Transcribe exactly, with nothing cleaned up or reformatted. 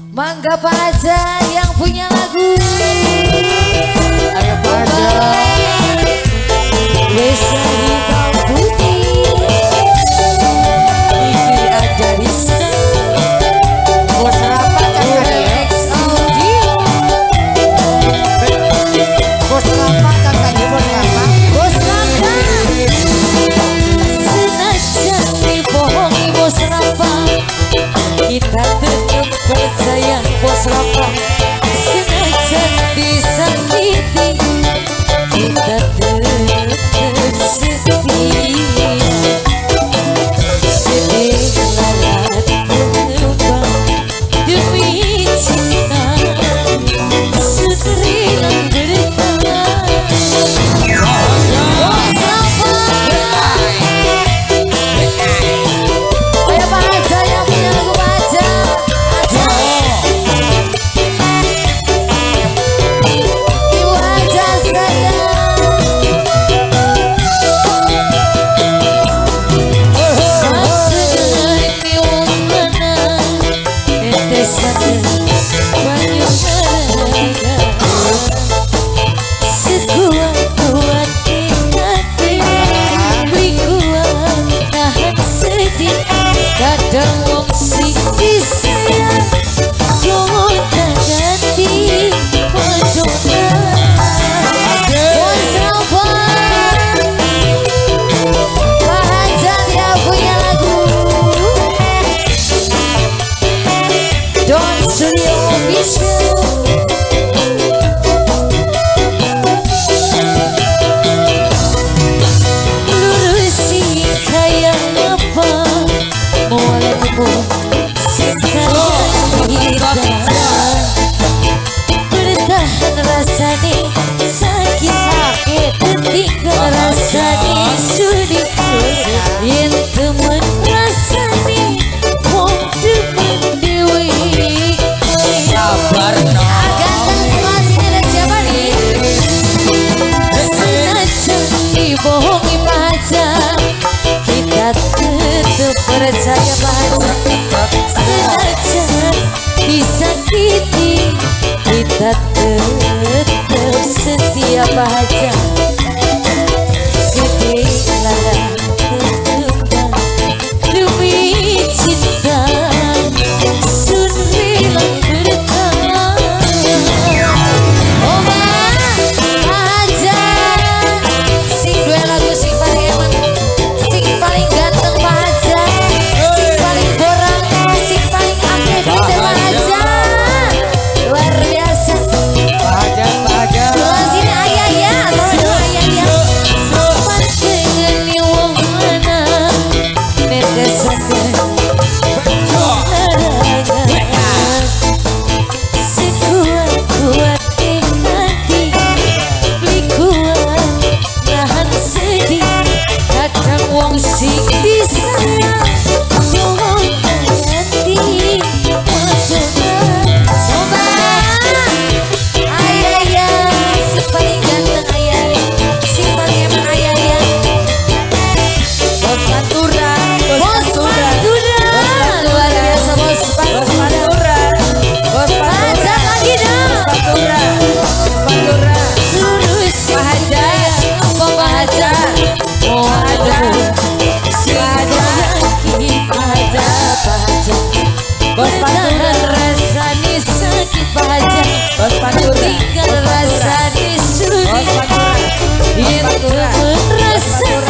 Mangga Pak Haja yang punya lagu. Ayo Pak Haja. Desa Hitam Putih. Ini ada Risa. Bos rapat kan X Audio. Bos rapat kan tadi bos rapat. Bos Raka. Senajan dibohongi Bos Raka, kita tetap percaya Bos Raka. Senajan disakiti, kita tetap setia. Sedih lalat terbang demi cinta, sudrilang bertahan. Bos Raka. Ayo Pak Haja yang punya lagu Pak Haja. Haja. Ibu Haja sayang. Hati wong lanang tetesan banyu meraga. Sekuat-kuat hati, beli kuat tahan sedih. Kadang wong sing disayang gonta ganti padona. Bos Rafa. Pak Haja dia punya lagu. Don Studio Official. Lurusi kayak apa Walaupun sekarang kita bertahan rasanya sakit, tertinggal rasanya sulit. Yang temen rasanya wong demen dewi. Sabar no. Ganteng semua sini ada siapa nih? Senajan dibohongi Pak Haja, kita tetap percaya Pak Haja. Senajan disakiti, kita tetap setia Pak Haja. Gede lalat terbang demi cinta, sudrilang bertahan. Oh Pak Haja, sing dua lagu sing paling eman, sing paling ganteng Pak Haja, sing paling borang, sing paling akeh duitnya Pak Haja. Luar biasa. Pak Haja, Pak Haja. Sebelah sini ayah ya, sebelah ayah ya. Pandangan yang wong mana netesakan sekuat-kuat hati, beli kuat nahan sedih. Kadang wong sing disayang gonta ganti padona. Coba ayah ya, si paling ganteng ayah ya, si paling eman ayah ya. Bos Pantura. Bos Pantura, luar biasa Bos Pantura. Bos Pak Haja lagi dong. Pantura. Pantura. Lurusin Pak Haja. apa Pak Haja? Oh Pak Haja. si lagi Pak Haja, Pak Haja. Bos Pantura. Rasanya sakit Pak Haja, Bos Pantura. tinggal rasanya Bos sulit. Pantura. Yang temen rasanya